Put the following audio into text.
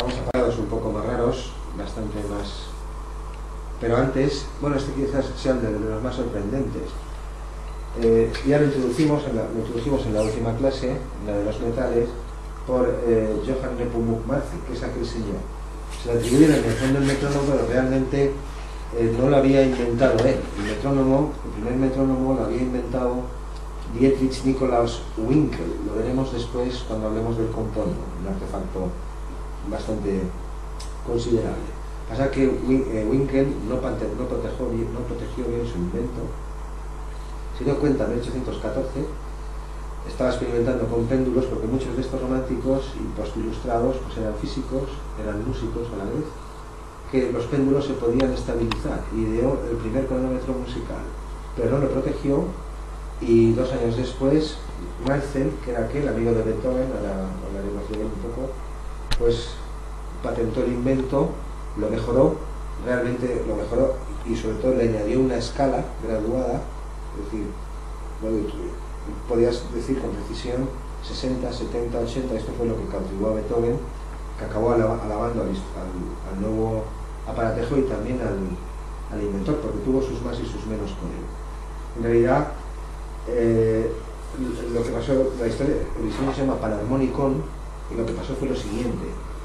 Estamos apagados un poco más raros, bastante más... Pero antes, bueno, este quizás sea de los más sorprendentes. Ya lo introdujimos en la última clase, la de los metales, por Johann Nepomuk Marzi, que es aquel señor. Se le atribuye la invención del metrónomo, pero realmente no lo había inventado él. El primer metrónomo lo había inventado Dietrich Nikolaus Winkel. Lo veremos después cuando hablemos del compondo, un artefacto bastante considerable. Pasa que Winkel no protegió bien su invento. Se dio cuenta en 1814, estaba experimentando con péndulos, porque muchos de estos románticos y postilustrados pues eran físicos, eran músicos a la vez, que los péndulos se podían estabilizar, y ideó el primer cronómetro musical, pero no lo protegió, y 2 años después Meissen, que era aquel amigo de Beethoven, ahora hablaremos de él un poco, pues patentó el invento, lo mejoró, realmente lo mejoró, y sobre todo le añadió una escala graduada, es decir, podías decir con precisión 60, 70, 80, esto fue lo que cautivó a Beethoven, que acabó alabando al nuevo aparatejo y también al inventor, porque tuvo sus más y sus menos con él. En realidad, lo que pasó, la historia, el diseño se llama Panarmonicon, y lo que pasó fue lo siguiente.